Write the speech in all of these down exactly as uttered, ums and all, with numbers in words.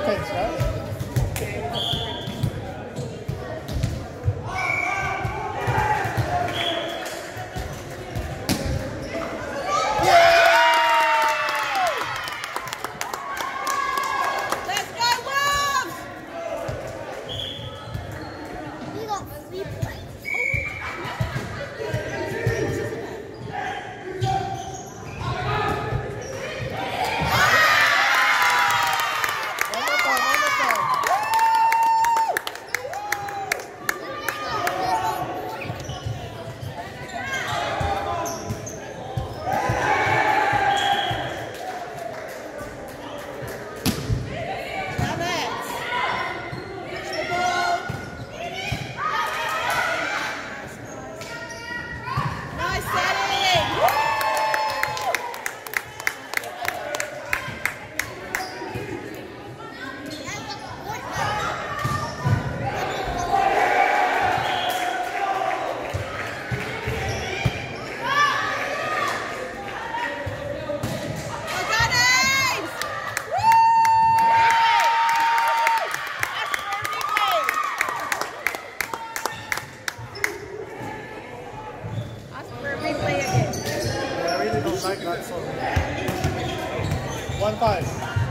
Thanks, right? Like that song. One five.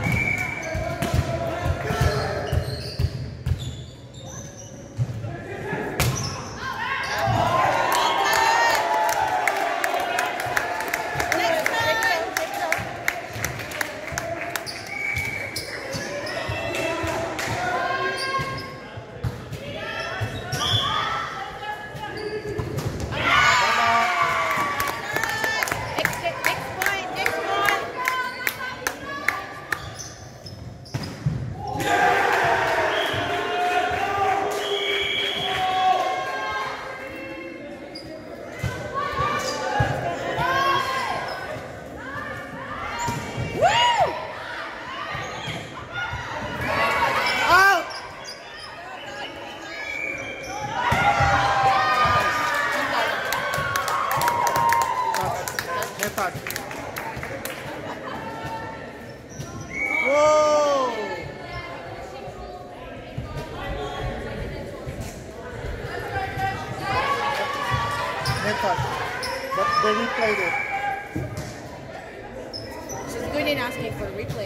Whoa! Method. But they replayed it. She's going in asking for a replay.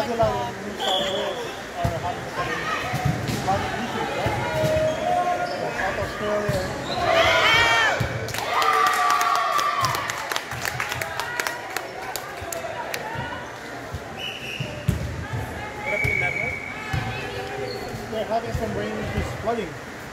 Zealand and New South Wales are having some climate issues, right? South Australia. They're having some rain issues, flooding.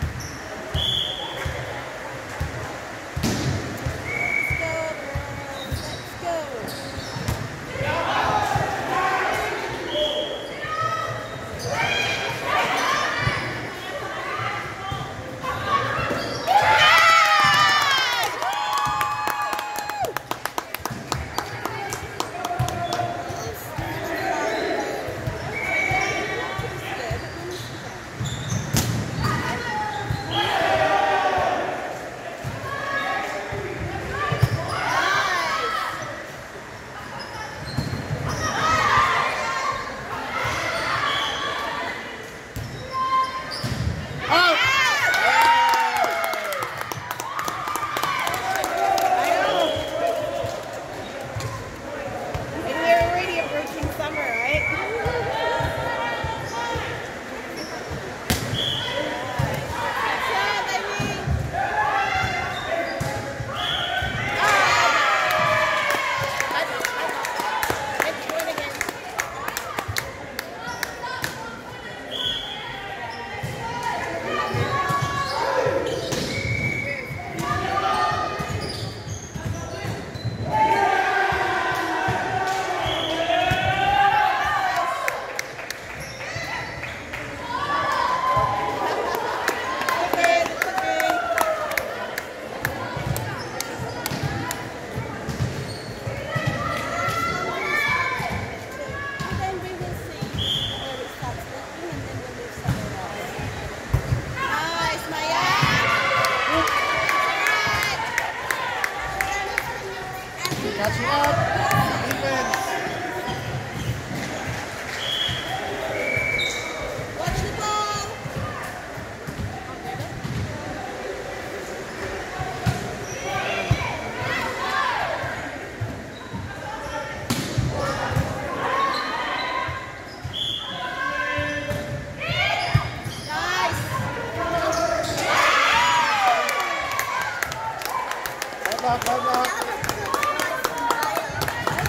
Catching up. Defense. Watch the ball. Nice. Bye bye, bye bye.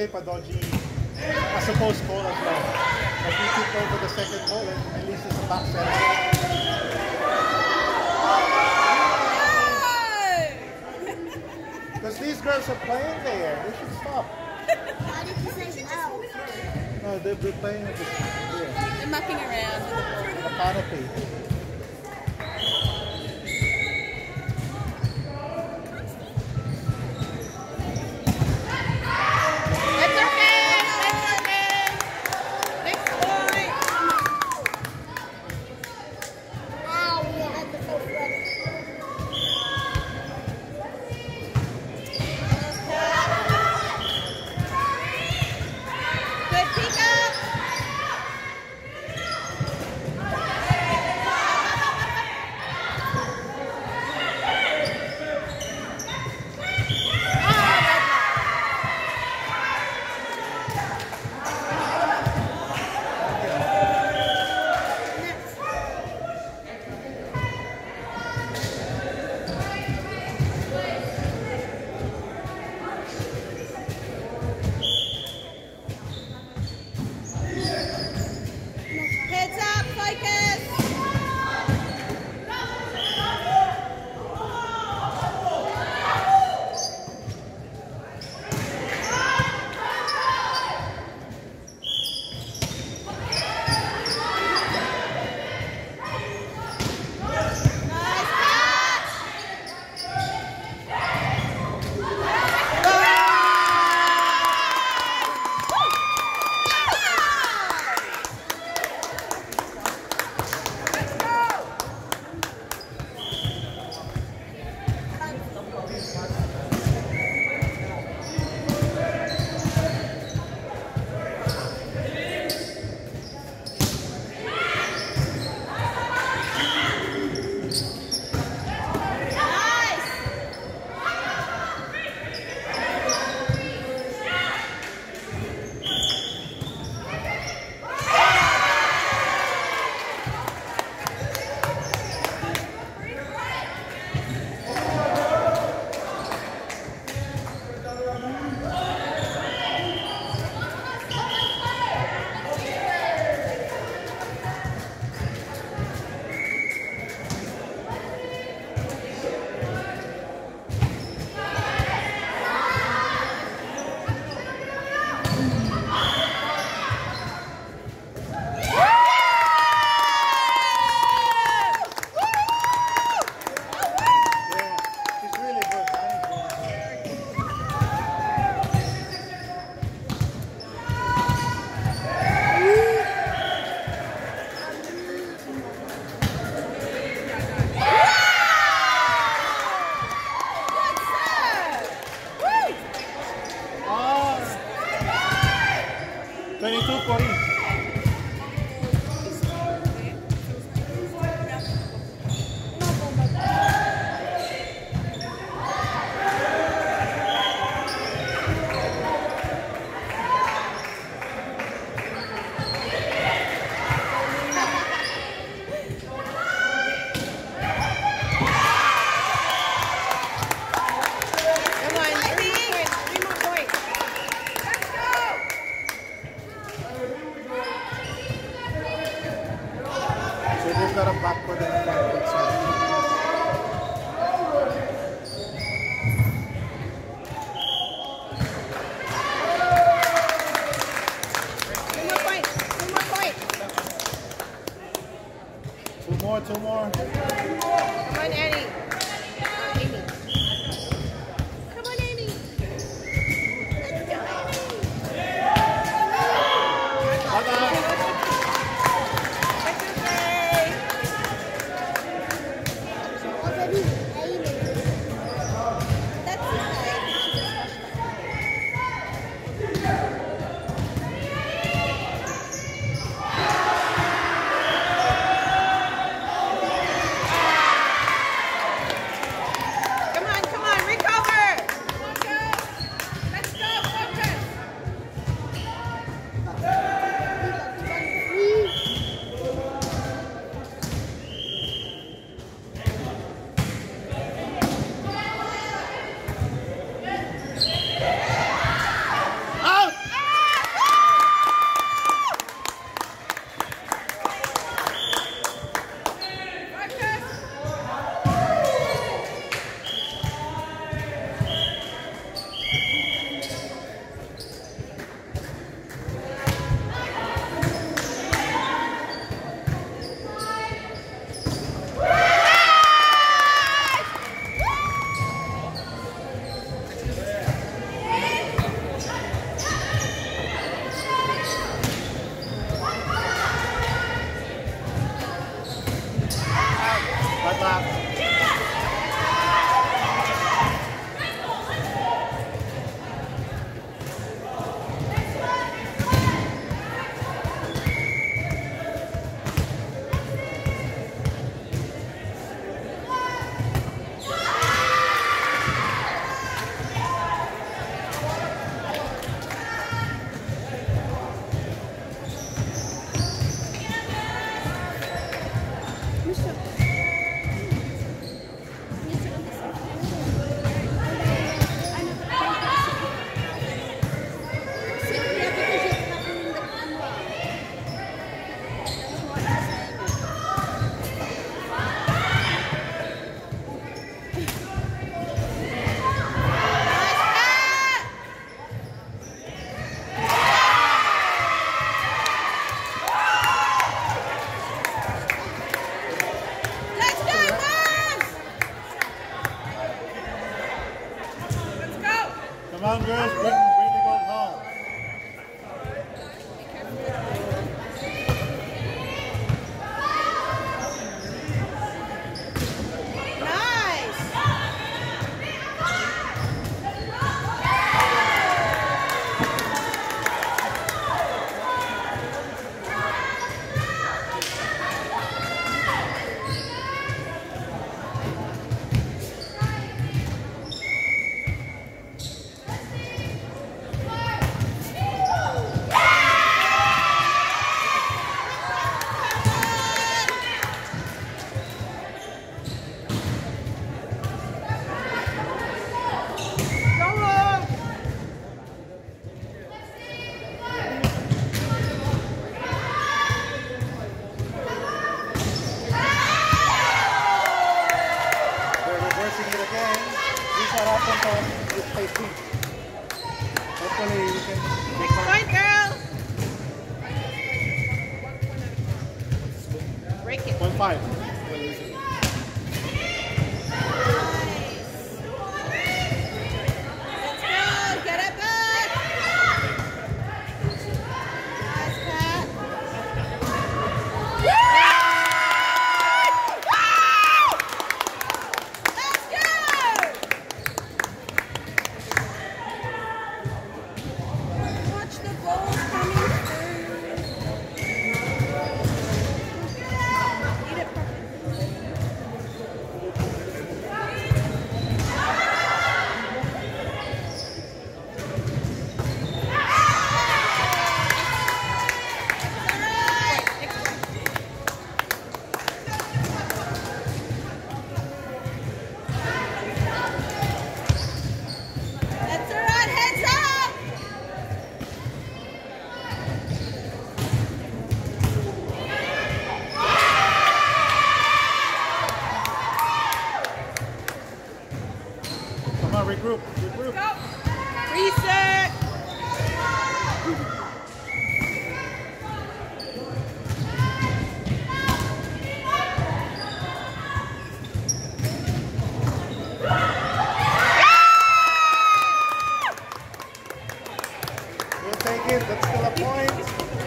escape a dodgy, a supposed goal as well. But he took over the second goal and releases a back set. Because these girls are playing there. They should stop. Why did you say no? No, they've been playing with this here. They're mucking around. The canopy. That's okay. That's okay. Next point. Ow, we had the first one. Good pick up. Heads up, focus. Nice catch. Nice. Yeah, she's really good. Good serve. Woo. Ah, twenty-two forty. Come on, three more points. Three more points. Let's go. So they've got a backward and a forward side. Two more points. Two more points. Two more, two more. Come on, Annie. Uh, Amy. Come on, Amy. Let's go, Amy. Bye-bye. That's okay. That's okay. back. Come on, girls, bring, bring the gold home. Nice. Hopefully we can make Point, girls. Break it. one five. Get it back. Nice, Pat. Let's go. Watch the goals coming through. Eat it, Papa. That's all right, heads up! Come on, regroup, regroup. Go! Reset! We'll take it, that's still a point.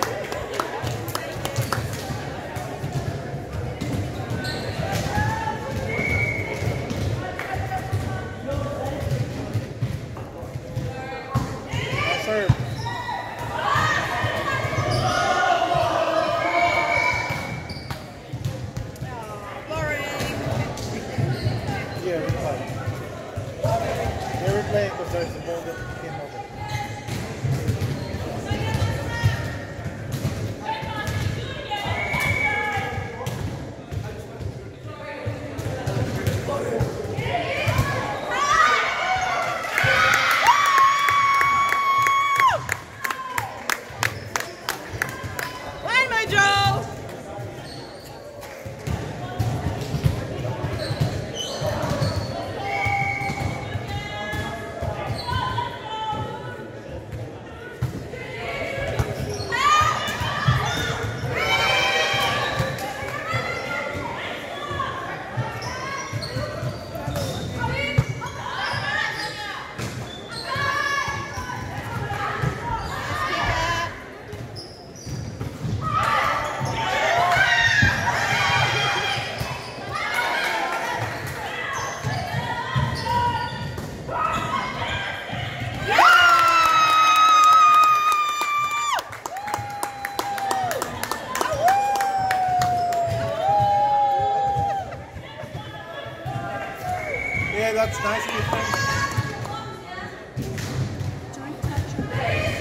Now serve. Boring. Yeah, we play. They're replaying because there's the ball that came over. Line, my Joe! that's nice, Ethan. Don't touch your face.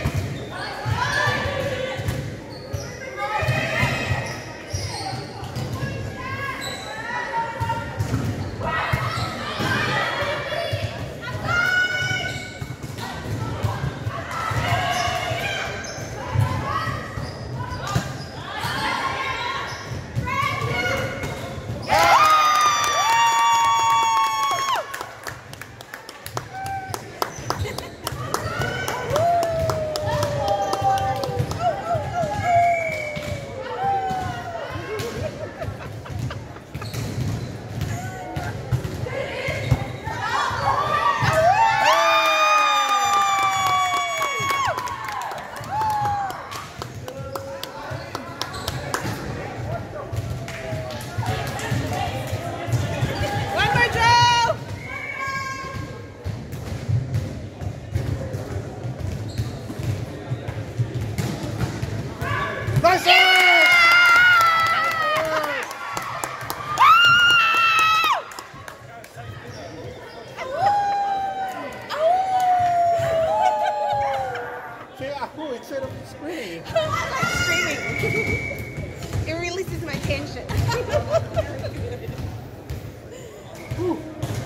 Nice one! Say "Ahoo" instead of screaming. I like screaming. It releases my tension. Ooh.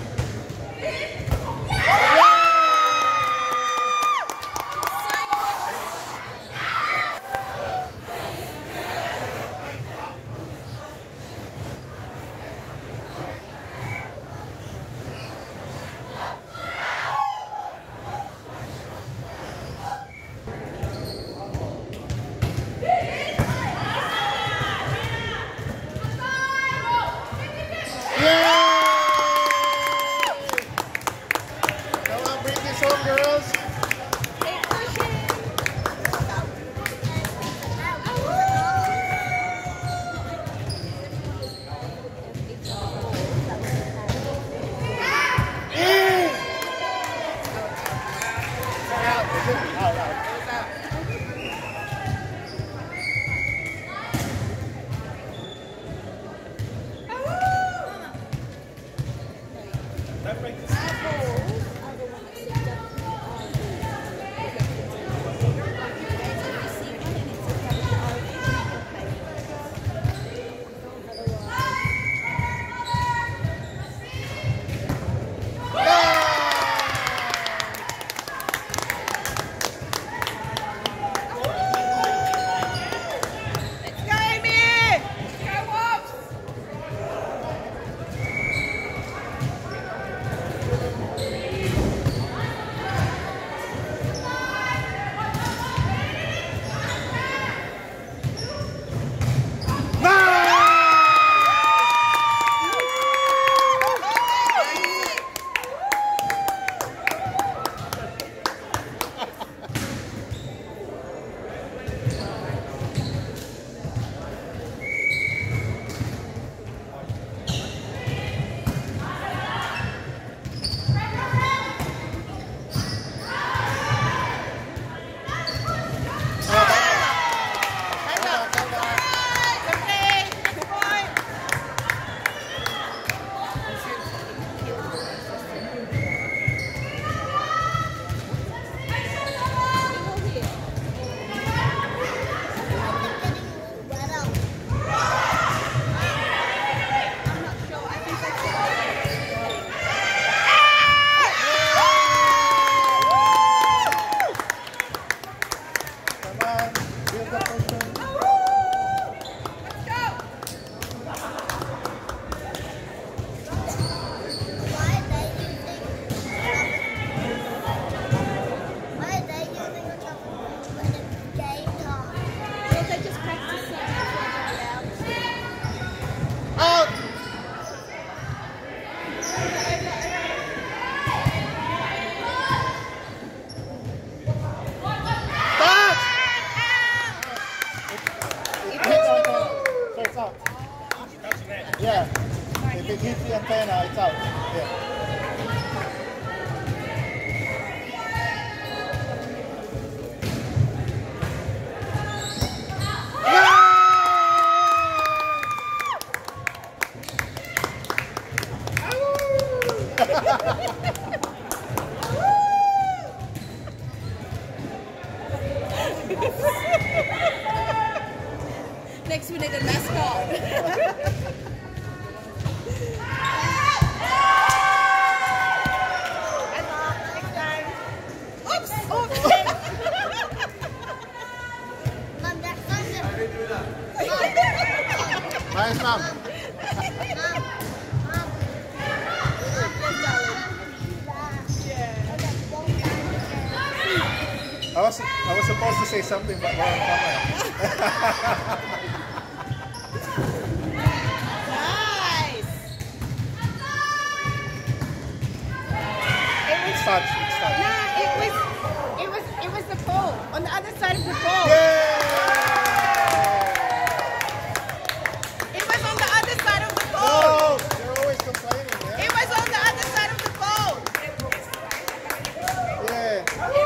Yeah. If it hits the antenna, it's out. Yeah. Yeah! I was I was supposed to say something, but we're on camera. Nice. It was, It's touch. It's touch. nah, it was, it was, it was the pole on the other side of the pole. Yay! It was on the other side of the pole. Oh, you're always complaining, yeah? It was on the other side of the pole. Yeah.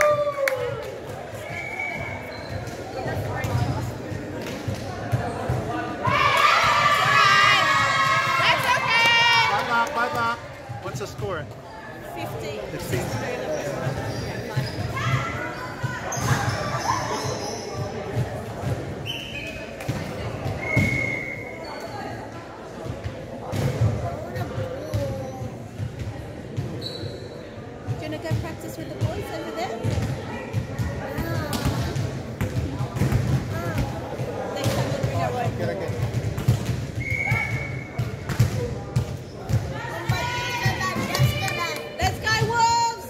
That's okay. Bye bye, bye bye. What's the score? fifteen. fifteen. Do you want to go practice with the boys over there? Next time we'll bring our own. Get again. Let's go, Wolves!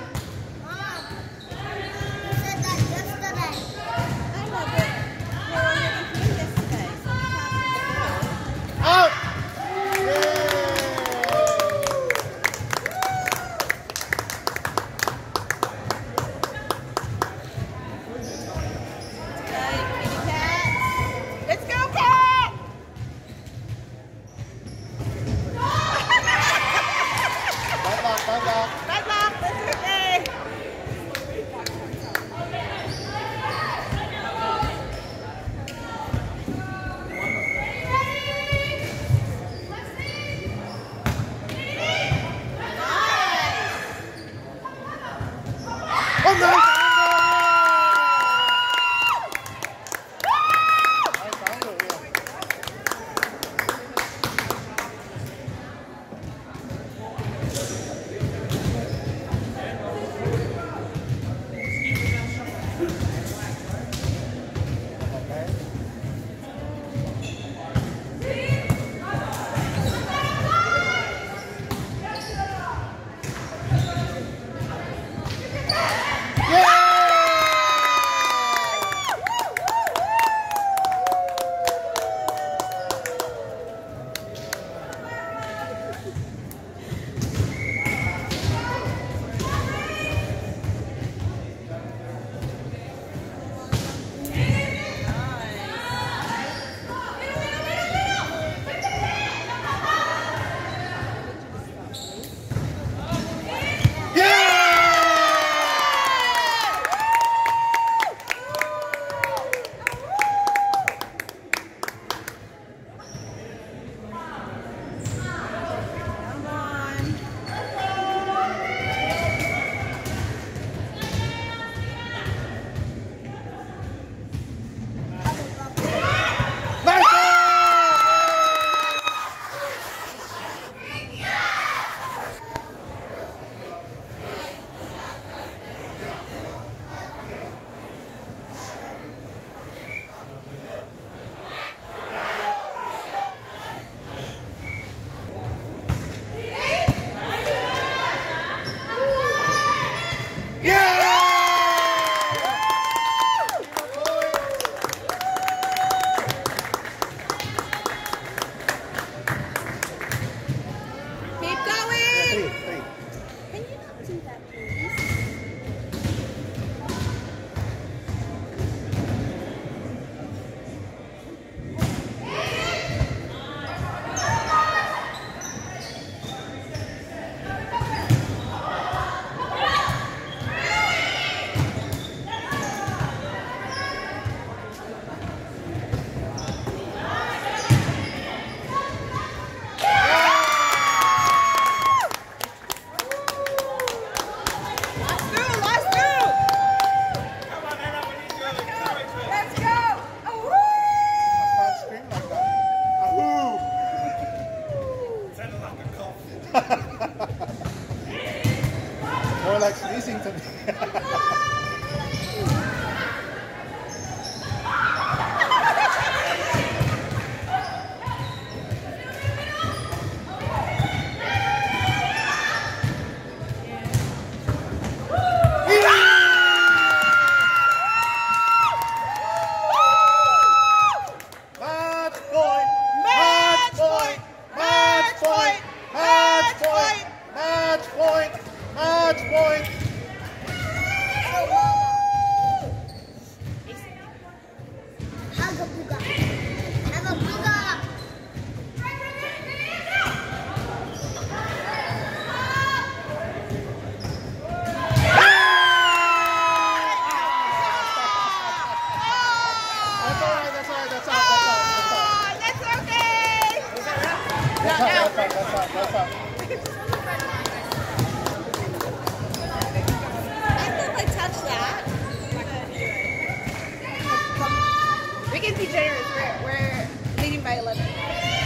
I know, but we're already here yesterday, so we can't Out! Yay! Let's go, Cat! Bye bye, bye bye. Bye, Mom. That's okay. Oh, nice! Nice angle, yeah. Okay. Come on. Nice! Keep going. Three, three. Can you not do that, please? Last two, last two. Let's go. Oh, Can't scream like that. Ahoo! More like sneezing to me. That's Not out, now. that's out, that's out, that's out. I thought I touched that. We can see generous. We're, we're leading by eleven.